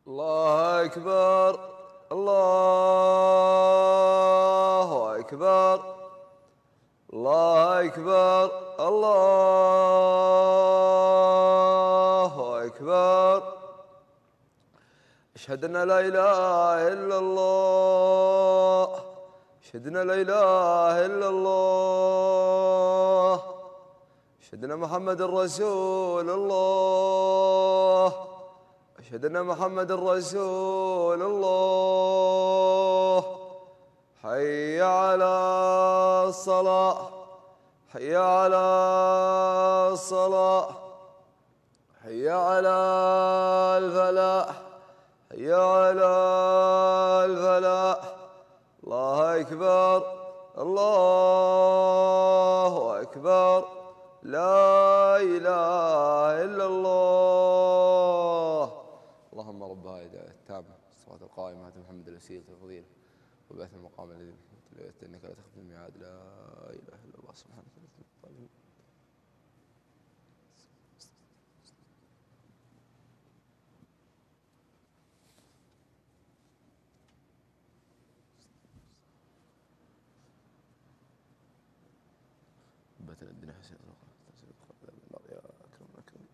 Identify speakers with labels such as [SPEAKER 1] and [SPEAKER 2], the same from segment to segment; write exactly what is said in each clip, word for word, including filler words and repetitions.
[SPEAKER 1] الله أكبر. الله أكبر. الله أكبر. الله أكبر. أشهد أن لا إله إلا الله. أشهد أن لا إله إلا الله. أشهد أن محمد رسول الله. أشهد أن محمد رسول الله. حي على الصلاة. حي على الصلاة. حي على الفلاح. حي على الفلاح. الله أكبر. الله أكبر. لا إله إلا الله. اللهم رب هذه الدعوة التامة الصلاة القائمة آت محمد الوسيلة والفضيلة وبعث المقام الذي وعدته إنك لا تخلف الميعاد. لا إله إلا الله سبحانك. ربنا الدنيا حسنة يا أكرم الأكرمين.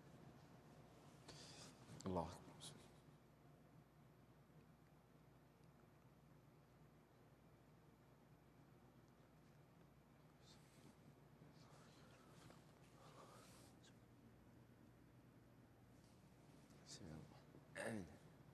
[SPEAKER 1] الله أكبر. آمين.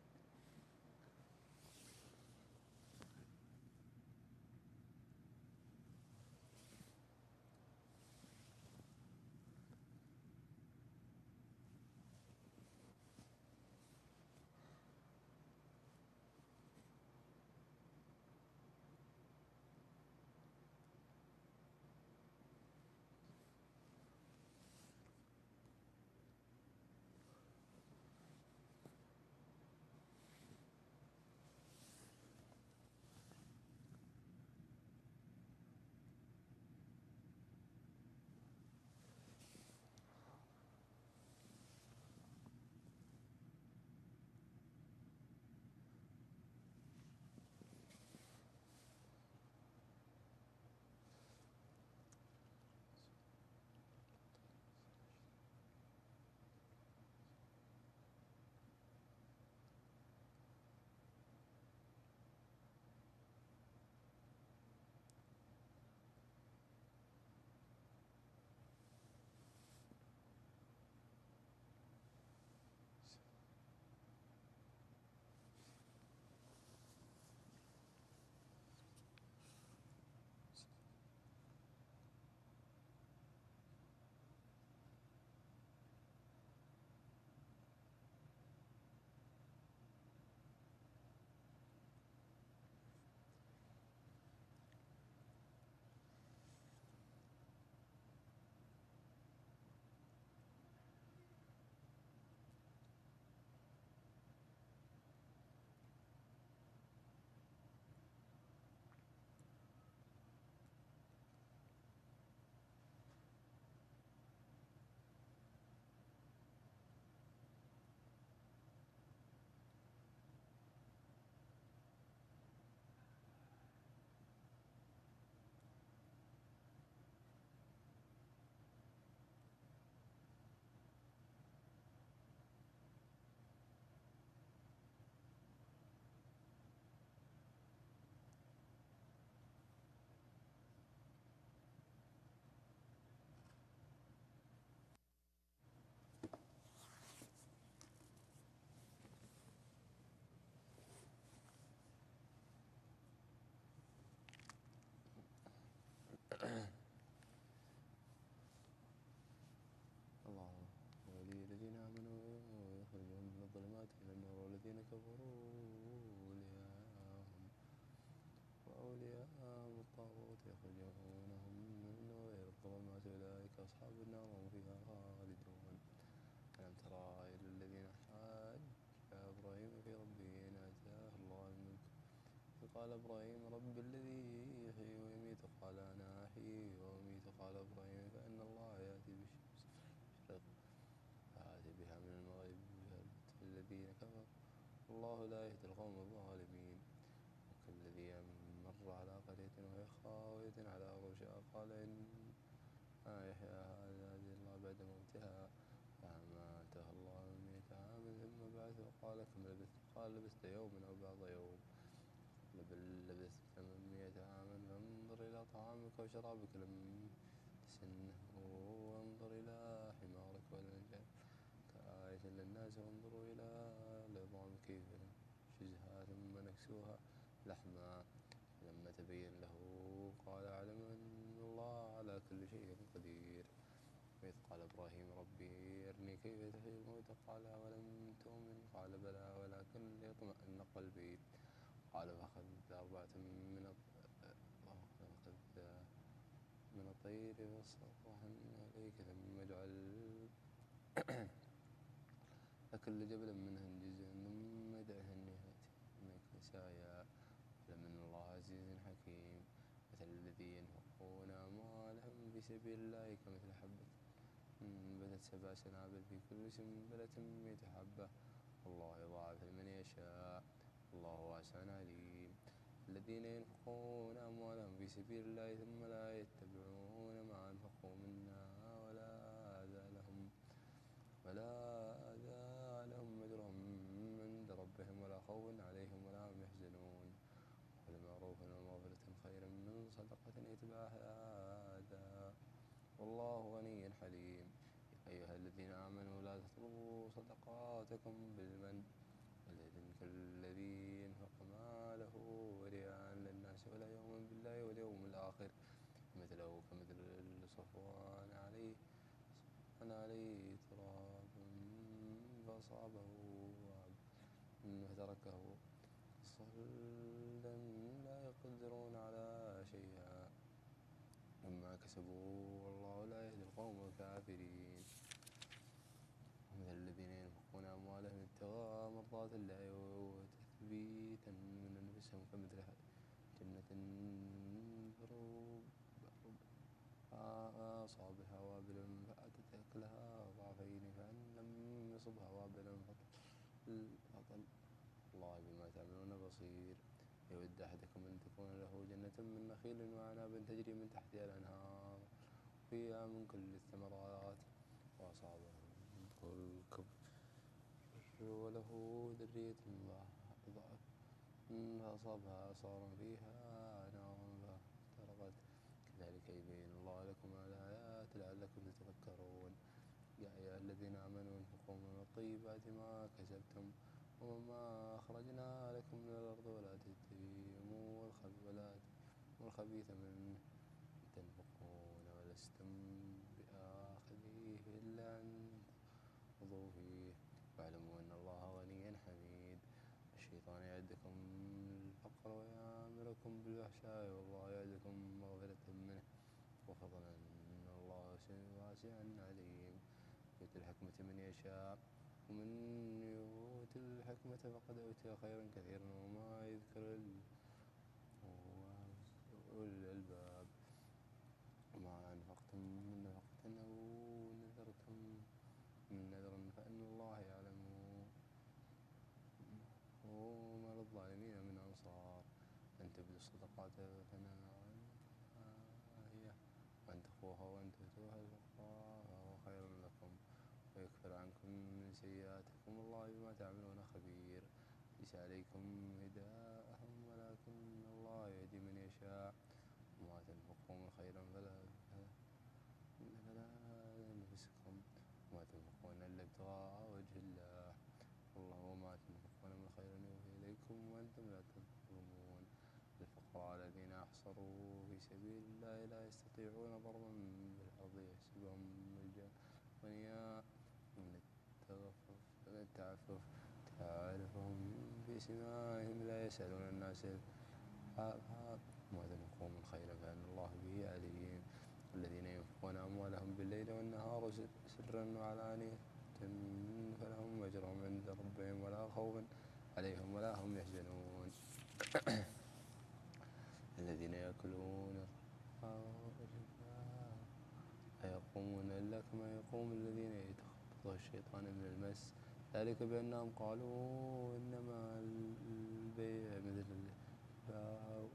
[SPEAKER 1] الله ولي الذين آمنوا يخرجهم من الظلمات إلى النور والذين كفروا أولياءهم وأولياءهم الطاغوت يخرجونهم من النور إلى الظلمات أولئك أصحاب النار وهم فيها خالدون. ألم ترى إلى الذين حاج إبراهيم في ربه أن آتاه الله الملك إذ قال إبراهيم رب الذي يحيي ويميت قال أنا أحيي وأميت قال إبراهيم فإن الله يأتي بالشمس فأتي بها من المغرب الذين كفروا والله لا يهدي القوم الظالمين. وكالذي مر على قرية وهي خاوية على عروشها قال إن ما يحياها إلا الله بعد موتها فأماته الله مئة عام ثم بعثه قال كم لبثت قال لبثت يوما أو بعض يوم قال بل لبثت ثمانمائة عاما فانظر إلى طعامك وشرابك لم تسنه وانظر إلى حمارك ولنجعل كآية للناس وانظروا إلى العظام كيف ننشزها ثم نكسوها لحما فلما تبين له قال أعلم أن الله على كل شيء قدير. وإذ قال إبراهيم ربي أرني كيف تحيي الموتى قال أولم تؤمن قال بلى ولكن ليطمئن قلبي قال فخذ أربعة من فخذ من الطير فصرهن عليك ثم اجعل لكل جبل منهن جزءا ثم ادعهن يأتينك سعيا اعلم أن الله عزيز حكيم. مثل الذين ينفقون أموالهم في سبيل الله كمثل حبة أنبتت سبع سنابل في كل سنبلة مئة حبة والله يضاعف لمن يشاء والله واسع عليم. الذين ينفقون أموالهم في سبيل الله ثم لا يتبعون ما أنفقوا منا ولا آذى لهم ولا آذى لهم أجرهم عند ربهم ولا خوف عليهم ولا هم يحزنون ولمعروف ومغفرة خير من صدقة يتبعها أذى والله غني حليم. يا أيها الذين آمنوا لا تطلبوا صدقاتكم بالمن والإثم كالذي ينفق ماله رئاء للناس ولا يؤمن بالله واليوم الآخر مثله كمثل صفوان عليه صفوان عليه تراب فأصابه وابل فتركه صلدا لا يقدرون على شيء مما كسبوا والله لا يهدي القوم الكافرين. مثل الذين ينفقون أموالهم ابتغاء مرضات الله وتثبيتا من أنفسهم كمثل جنة أصابها وابل فأتت أكلها ضعفين فإن لم يصبها وابل فطل الله بما تعملون بصير. يود أحدكم أن تكون له جنة من نخيل وأعناب تجري من تحتها الأنهار فيها من كل الثمرات وأصابه الكبر وله ذرية ضعف فأصابها إعصار فيها نار فاحترقت كذلك يبين الله لكم الآيات لعلكم تتفكرون. يا أيها الذين آمنوا انفقوا من الطيبات ما كسبتم ومما أخرجنا لكم من الأرض ولا تتيموا والخبيث منه تنفقون ولستم بآخذيه إلا أن تغضوا فيه واعلموا أن الله غني حميد. الشيطان يعدكم الفقر ويأمركم بالفحشاء والله يعدكم مغفرة منه وفضلا إن الله واسع عليم. يؤتي الحكمة من يشاء ومن يؤت الحكمة فقد أوتي خيرا كثيرا وما يذكر أولي الألباب. وما أنفقتم من نفقة أو نذرتم من نذر فإن الله يعلمه وما للظالمين من أنصار. أن تبدوا الصدقات فنائية وأن تخفوها وأن تؤتوها الفقراء فهو خير لكم ويكفر عنكم من سيئاتكم والله بما تعملون خبير. ليس عليكم هداءهم ولكن الله يهدي من يشاء وما تنفقوا من خير فلا فلا لأنفسكم وما تنفقون إلا ابتغاء وجه الله والله وما تنفقون من خير يوفي إليكم وأنتم لا تظلمون. الفقراء الذين أحصروا في سبيل الله لا يستطيعون ضربا بالأرض يحسبهم الأغنياء من التعفف تعرفهم بسمائهم لا يسألون الناس إلحافا وما تنفقوا من خير فإن الله به عليم. الذين ينفقون أموالهم بالليل والنهار سرا وعلانية فلهم أجرهم عند ربهم ولا خوف عليهم ولا هم يحزنون. الذين يأكلون الربا لا يقومون إلا كما يقوم الذين يتخبطه الشيطان من المس ذلك بأنهم قالوا إنما البيع مثل الربا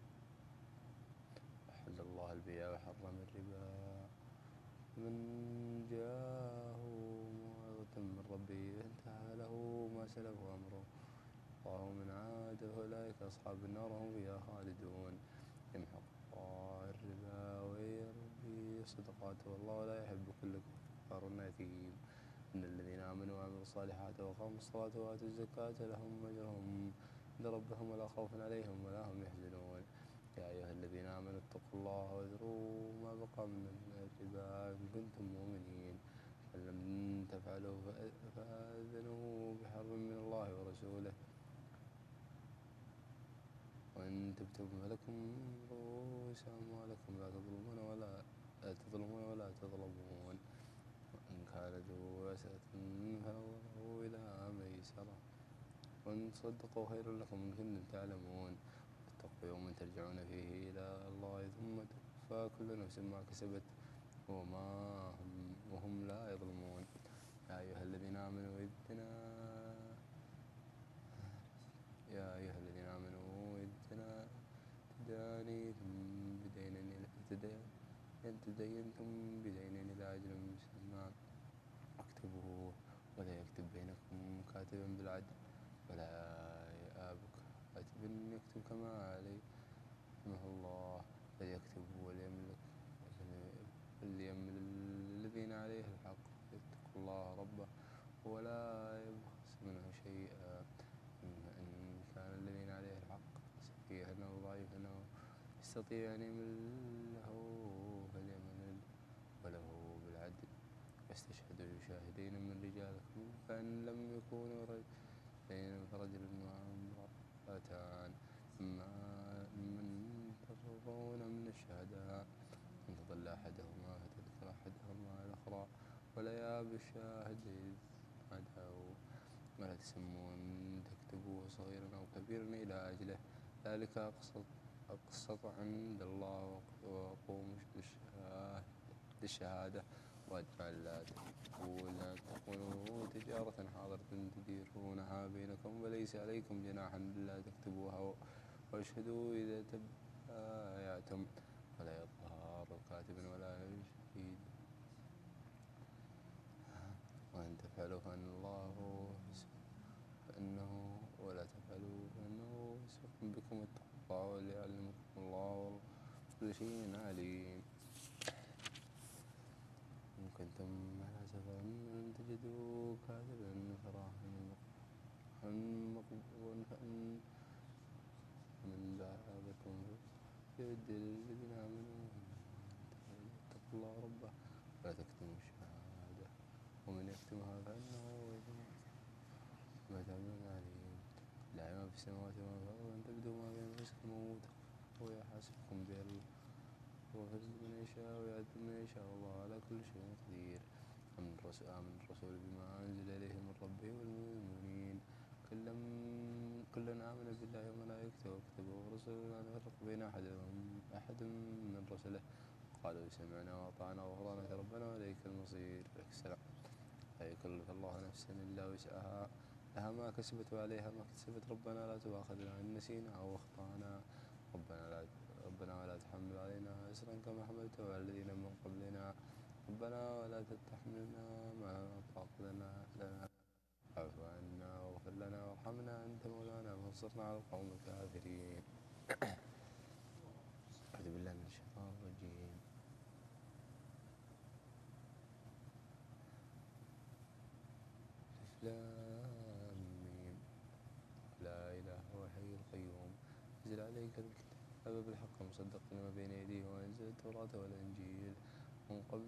[SPEAKER 1] وأحل الله البيع وحرم الربا. من جاءه موعظة من ربه فانتهى له ما سلف أمره الله من عاد فأولئك أصحاب النار هم فيها خالدون. يمحق الله الربا ويربي الصدقات والله لا يحب كل كفار أثيم. إن الذين آمنوا وعملوا الصالحات وأقاموا الصلاة وآتوا الزكاة لهم أجرهم عند ربهم ولا خوف عليهم ولا هم يحزنون. يا أيها الذين آمنوا اتقوا الله وذروا ما بقى من الربا إن كنتم مؤمنين فإن لم تفعلوا فآذنوا بحرب من الله ورسوله وإن تبتم فلكم رؤوس أموالكم لا تظلمون ولا تظلمون ولا تظلمون. وإن كان ذو عسرة فنظرة إلى ميسرة وإن تصدقوا خير لكم إن كنتم تعلمون. واتقوا يوما ترجعون فيه إلى الله ثم توفى كل نفس ما كسبت وما هم وهم لا يظلمون. يا أيها الذين آمنوا إذ يا أيها الذين آمنوا إذ تدانيتم بدين إن تدينتم بدين إلى أجل مسمى اكتبوه ولا يكتب بينكم كاتب بالعدل ولا يأبك كاتب يكتب كما عليه رحمه الله فليكتب وليملك وليملل الذين عليه الحق يتقوا الله ربه ولا يبخس منه شيئا. إن كان الذين عليه الحق سفيها أو ضعيفا أو يستطيع أن يمل له فليملل وله بالعدل واستشهدوا شاهدين من رجالكم فإن لم يكونوا رجلين فرجل وامرأتان ممن ترضون من الشهداء أن تضل أحدهما فتذكر أحدهما الأخرى ولا يأب الشاهد إذ عدوا ولا تسمون تكتبوه صغيرا أو كبيرا إلى أجله ذلك أقسط أقسط عند الله وقوم للشهادة وأدنى ألا تكونوا تجارة حاضرة تديرونها بينكم وليس عليكم جناح ألا تكتبوها واشهدوا إذا تبايعتم ولا يظهر كاتب ولا شهيد وإن تفعلوا فإن الله فإنه ولا تفعلوا فإنه فسوق بكم اتقوا الله وليعلمكم الله كل شيء عليم. إن كنتم على سفر لم تجدوا كاتبا فراهن مقبول فإن من بعضكم يبدل الذين آمنوا اتقوا الله ربه ولا تكتموا الشهادة ومن يكتمها فإنه ما تعملون عليم. لا ما في السماوات وما في الأرض أن تبدوا ما بين أنفسكم وتخفوه يحاسبكم به ويفز من يشاء ويعذب من يشاء والله على كل شيء قدير. آمن الرسول, آمن الرسول بما أنزل إليه من ربه والمؤمنين كلا آمن بالله وملائكته وكتبه ورسله لا نفرق بين أحد أحد من رسله قالوا سمعنا وأطعنا وغفرانك ربنا وإليك المصير. السلام. لا يكلف الله نفسا إلا وسعها لها ما كسبت وعليها ما اكتسبت ربنا لا تؤاخذنا إن نسينا أو أخطأنا ربنا لا ربنا ولا تحمل علينا إصرا كما حملته على الذين من قبلنا ربنا ولا تحملنا ما لا طاقة لنا اعف عنا واغفر لنا وارحمنا أنت مولانا فانصرنا على القوم الكافرين. أعوذ بالله من الشيطان الرجيم. لام لا إله هو الحي القيوم نزل عليك الكتاب بالحق مصدقا لما بين يديه وأنزل التوراة والإنجيل من قبل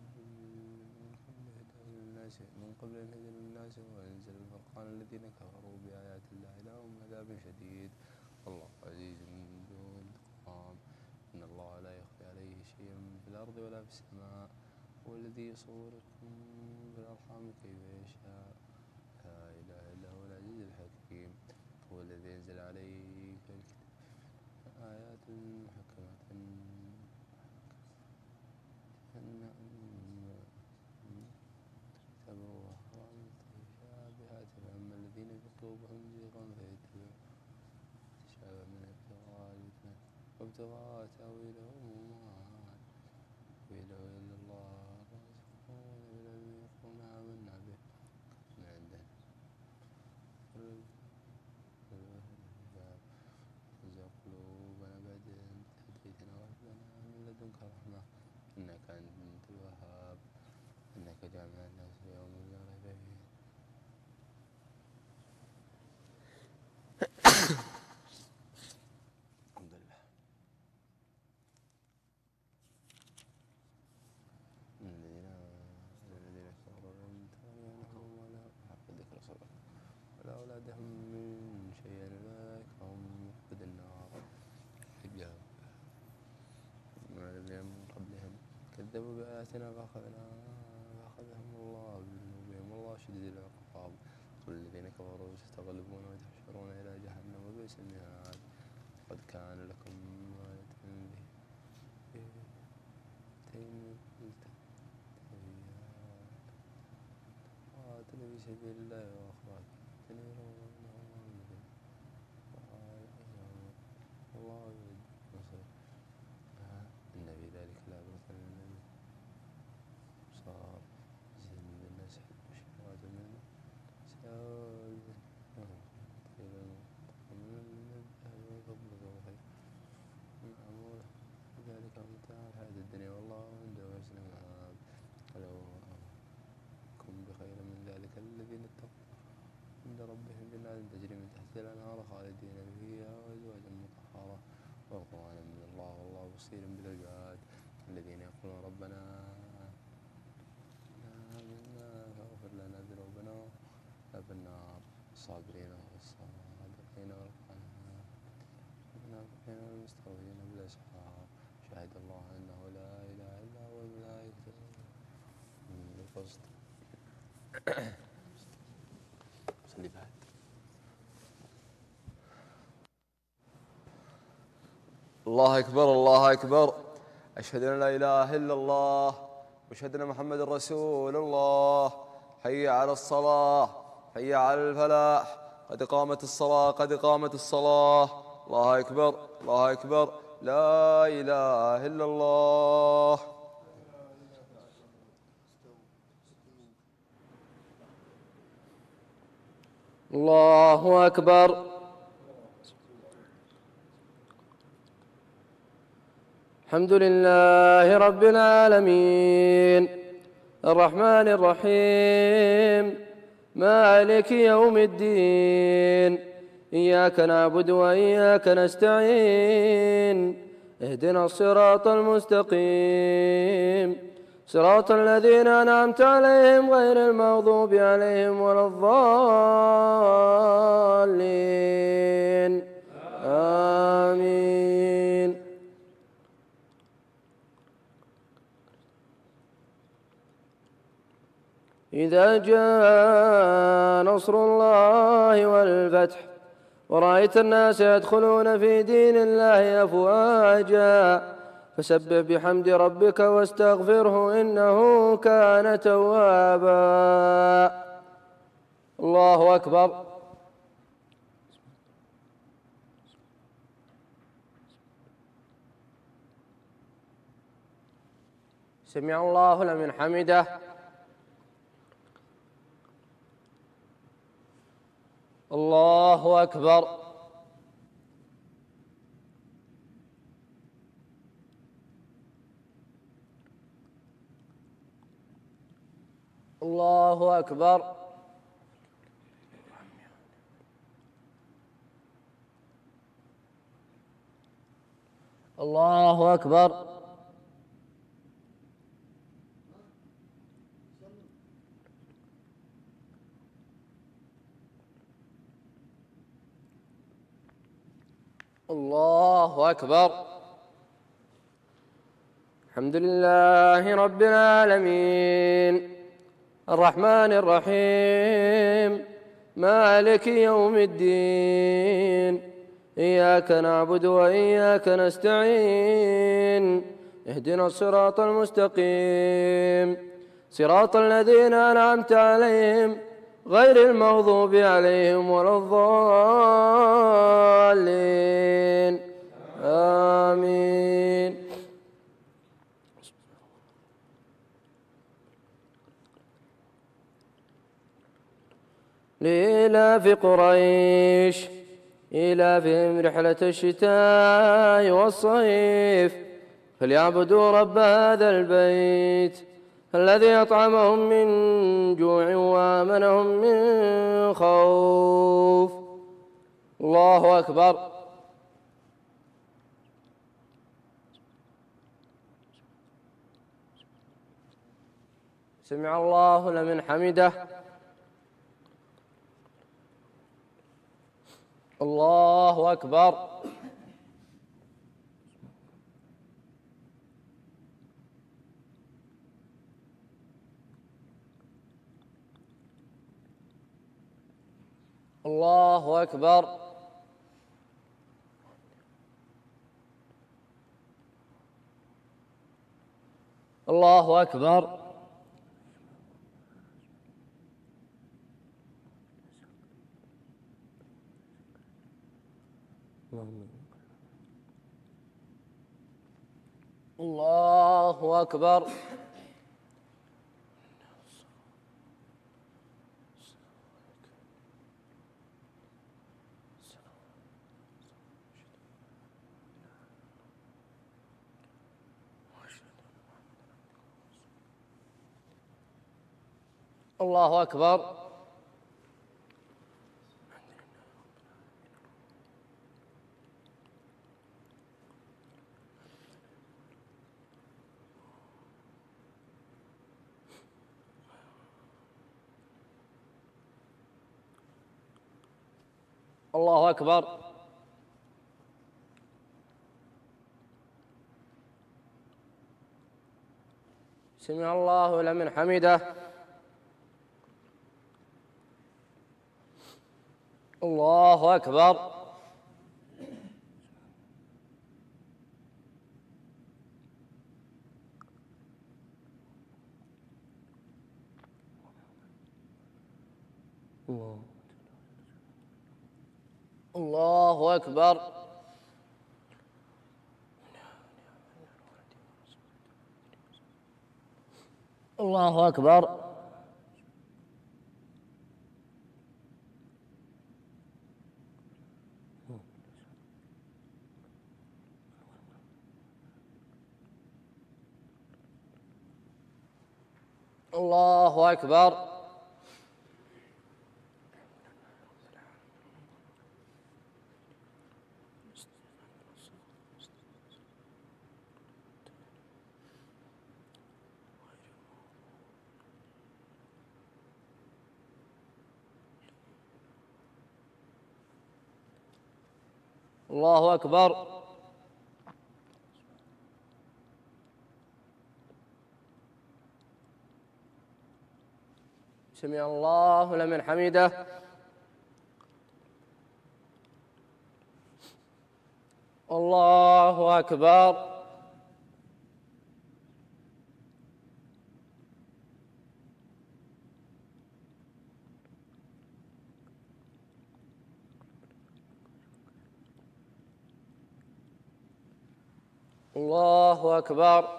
[SPEAKER 1] للناس من قبل الهدى للناس وأنزل الفرقان الذين كفروا بآيات الله لهم عذاب شديد والله عزيز ذو انتقام. إن الله لا يخفى عليه شيء في الأرض ولا في السماء هو الذي يصوركم في الأرحام كيف يشاء لا إله إلا هو العزيز الحكيم. هو الذي أنزل عليك الكتاب آيات محكمات ابتغاء تأويله ويله إلا الله الراسخون بالعلم يقولون آمنا به من عنده وزع قلوبنا بعد إذ هديتنا وهب لنا من لدنك رحمة إنك أنت الوهاب إنك جامع الناس ليوم لا ريب فيه. الحمد لله. الذين الذين كفروا لم تغنهم ولا حق ذكر صدق ولا أولادهم من شيء أولئك هم وقود النار. حجاب من الذين من قبلهم كذبوا بآياتنا فأخذهم الله بذنوبهم والله شديد العقاب. والذين كفروا ستغلبون وتحشرون إلى جهنم وبئس المهاد. قد كان لكم آية قاتل في سبيل الله وأخرى تنيرون والله يريد نصر. إن في ذلك لعبرة لمن صار زين الناس بشرات من ساوي ذلك متاع الحياة الدنيا والله عنده حسن مآب. ولو كن بخير من ذلك الذين اتقوا عند ربهم جنات تجري من تحتها الأنهار خالدين فيها وأزواجا مطهرة وقرآنا من الله والله بصير بالعباد. الذين يقولون ربنا آمنا فاغفر لنا ذنوبنا وعذاب النار الصابرين والصادقين والنافقين والمستغفرين بالأسحار. شهد الله أنه لا إله إلا هو والملائكة بالقسط. صلي بعد. الله أكبر الله أكبر. أشهد أن لا إله إلا الله وأشهد أن محمد رسول الله. حي على الصلاة حي على الفلاح قد قامت الصلاة قد قامت الصلاة. الله أكبر الله أكبر. لا إله إلا الله.
[SPEAKER 2] الله أكبر. الحمد لله رب العالمين الرحمن الرحيم مالك يوم الدين. إياك نعبد وإياك نستعين. اهدنا الصراط المستقيم صراط الذين أنعمت عليهم غير المغضوب عليهم ولا الضالين. آمين. إذا جاء نصر الله والفتح ورأيت الناس يدخلون في دين الله أفواجا فسبح بحمد ربك واستغفره إنه كان توابا. الله أكبر. سمع الله لمن حمده. الله أكبر. الله أكبر. الله أكبر. الله أكبر. الحمد لله رب العالمين الرحمن الرحيم مالك يوم الدين. إياك نعبد وإياك نستعين. اهدنا الصراط المستقيم صراط الذين أنعمت عليهم غير المغضوب عليهم ولا الضالين. آمين. لإيلاف قريش إيلافهم رحلة الشتاء والصيف فليعبدوا رب هذا البيت الذي أطعمهم من جوع وآمنهم من خوف. الله أكبر. سمع الله لمن حمده. الله أكبر. الله أكبر. الله أكبر. الله أكبر. الله أكبر. الله أكبر. سمع الله لمن حمده. الله أكبر. الله أكبر. الله أكبر. الله أكبر. الله أكبر. سمع الله لمن حمده. الله أكبر. الله أكبر.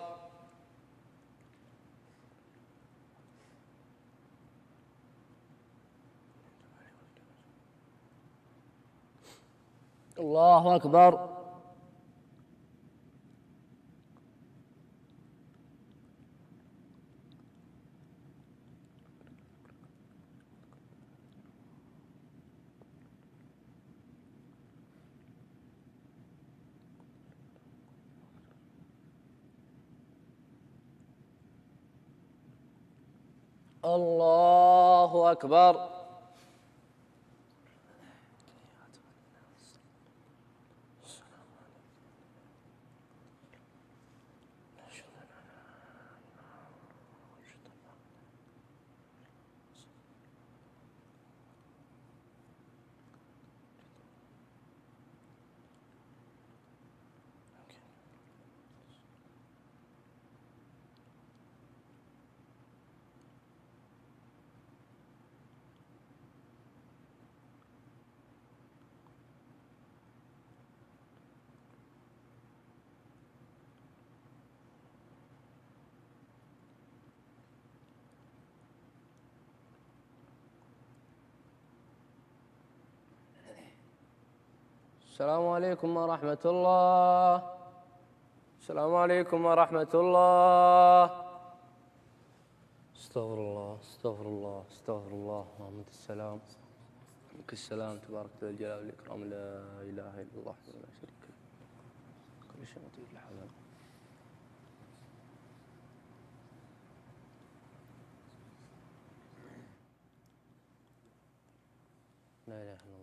[SPEAKER 2] الله أكبر. الله أكبر. السلام عليكم ورحمة الله. السلام عليكم ورحمة الله. استغفر الله استغفر الله استغفر الله. اللهم انت السلام منك السلام تبارك ذا الجلال والإكرام لا إله إلا الله وحده لا شريك له كل شيء مطيع الحلال. لا إله إلا الله.